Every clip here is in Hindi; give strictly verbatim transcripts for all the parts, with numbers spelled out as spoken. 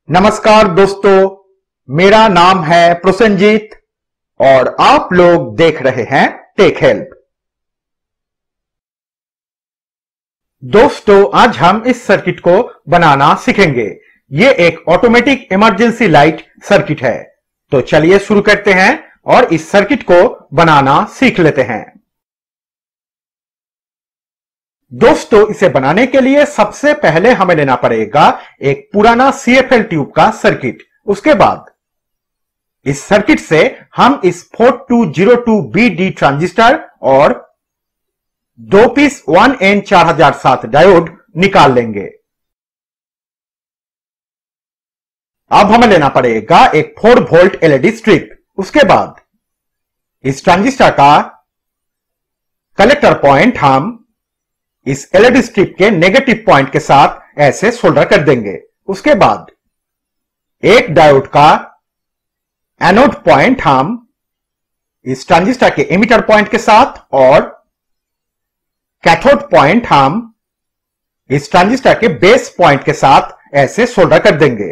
नमस्कार दोस्तों, मेरा नाम है प्रसन्नजीत और आप लोग देख रहे हैं टेक हेल्प। दोस्तों, आज हम इस सर्किट को बनाना सीखेंगे। ये एक ऑटोमेटिक इमरजेंसी लाइट सर्किट है। तो चलिए शुरू करते हैं और इस सर्किट को बनाना सीख लेते हैं। दोस्तों, इसे बनाने के लिए सबसे पहले हमें लेना पड़ेगा एक पुराना सी एफ एल ट्यूब का सर्किट। उसके बाद इस सर्किट से हम इस four two zero two B D transistor और दो पीस वन एन चार हजार सात डायोड निकाल लेंगे। अब हमें लेना पड़ेगा एक four volt L E D strip. उसके बाद इस ट्रांजिस्टर का कलेक्टर पॉइंट हम इस एल ई डी स्ट्रिप के नेगेटिव पॉइंट के साथ ऐसे सोल्डर कर देंगे। उसके बाद एक डायोड का एनोड पॉइंट हम इस ट्रांजिस्टर के एमिटर पॉइंट के साथ और कैथोड पॉइंट हम इस ट्रांजिस्टर के बेस पॉइंट के साथ ऐसे सोल्डर कर देंगे।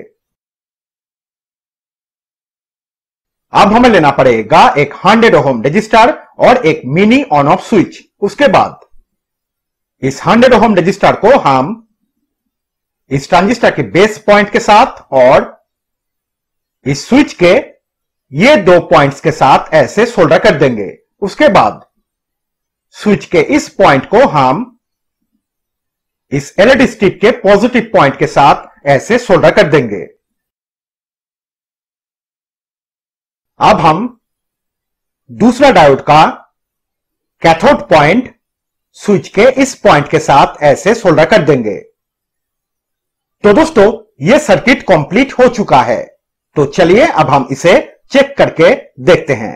अब हमें लेना पड़ेगा एक हंड्रेड ओम रजिस्टर और एक मिनी ऑन ऑफ स्विच। उसके बाद इस हंड्रेड ओम रजिस्टर को हम इस ट्रांजिस्टर के बेस पॉइंट के साथ और इस स्विच के ये दो पॉइंट्स के साथ ऐसे सोल्डर कर देंगे। उसके बाद स्विच के इस पॉइंट को हम इस एल ई डी स्ट्रिप के पॉजिटिव पॉइंट के साथ ऐसे सोल्डर कर देंगे। अब हम दूसरा डायोड का कैथोड पॉइंट स्विच के इस पॉइंट के साथ ऐसे सोल्डर कर देंगे। तो दोस्तों, यह सर्किट कंप्लीट हो चुका है। तो चलिए अब हम इसे चेक करके देखते हैं।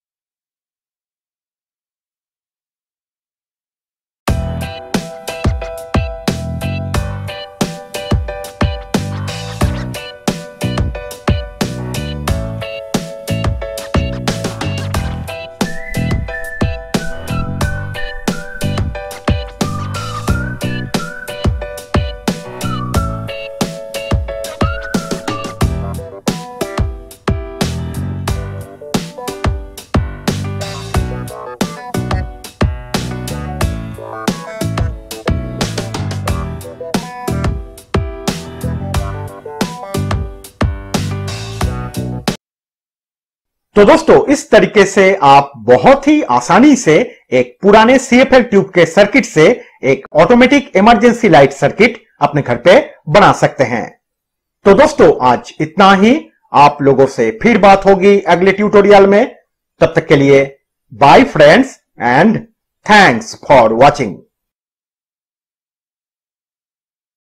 तो दोस्तों, इस तरीके से आप बहुत ही आसानी से एक पुराने सी एफ एल ट्यूब के सर्किट से एक ऑटोमेटिक इमरजेंसी लाइट सर्किट अपने घर पे बना सकते हैं। तो दोस्तों, आज इतना ही। आप लोगों से फिर बात होगी अगले ट्यूटोरियल में। तब तक के लिए bye friends and thanks for watching.